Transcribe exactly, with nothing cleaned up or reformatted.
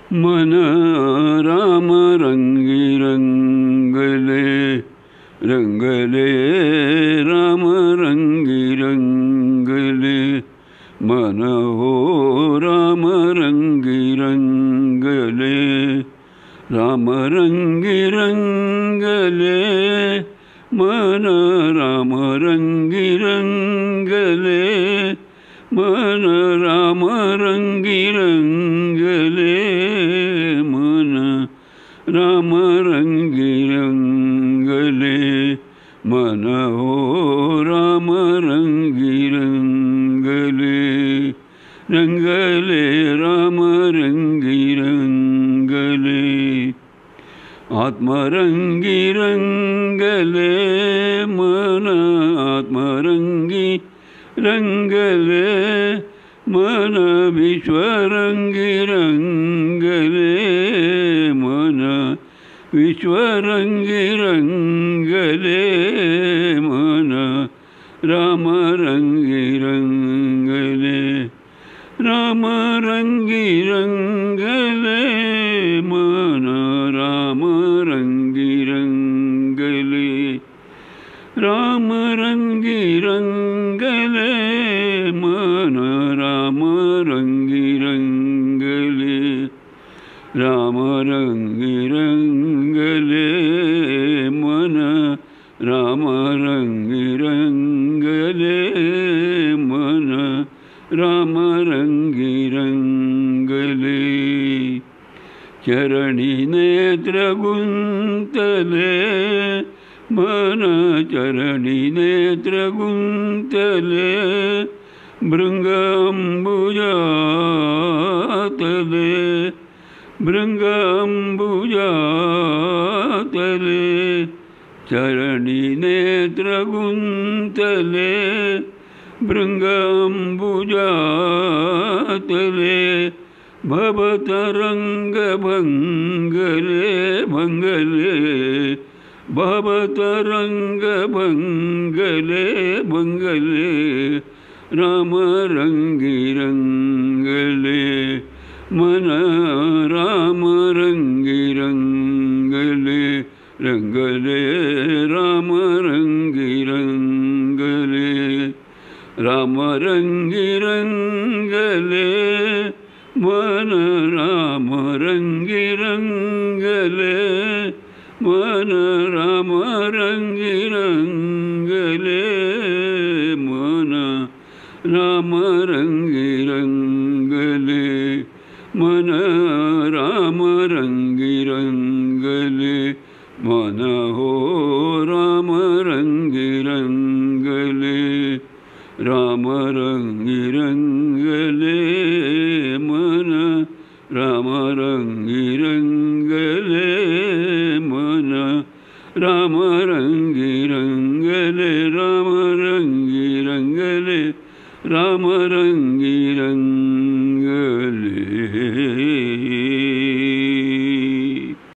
मन राम रंगी रंगले रंगले राम रंगी रंगले मन हो राम रंगी रंगले राम रंगी रंगले मन राम रंगी रंगले मन राम रंगी रंगले मन राम रंगी रंगले मन हो राम रंगी रंगले रंगले राम रंगी रंगले आत्मरंगी रंगले मन आत्मरंगी रंगले मन विश्वरंगी रंगले मन विश्वरंगी रंगले मन राम रंगी रंगले राम रंगी रंगले मन राम रंगी रंगले राम रंगी रंगले मन राम रंगी रंगले राम रंगी रंगले मन राम रंगी रंगले मन राम रंगी रंगले चरणी नेत्र गुंतले मन चरणी नेत्र गुंतले भृंगंबुजातले भृंगंबुजातले चरणी नेत्र गुंतले भृंगंबुजातले भवतरंग भंगले भंगले भवतरंग भंगले भंगले राम रंगी रंगले मन राम रंगी रंगले रंगले राम रंगी रंगले राम रंगी रंगले मन राम रंगी रंगले मन राम रंगी रंगले मन राम रंगी रंगले मन राम रंगी रंगले मन हो राम रंगी रंगले राम रंगी रंगले मन राम रंगी रंगले मन राम रंगी रंगले राम रंगी रंगले राम रंगी रंगले।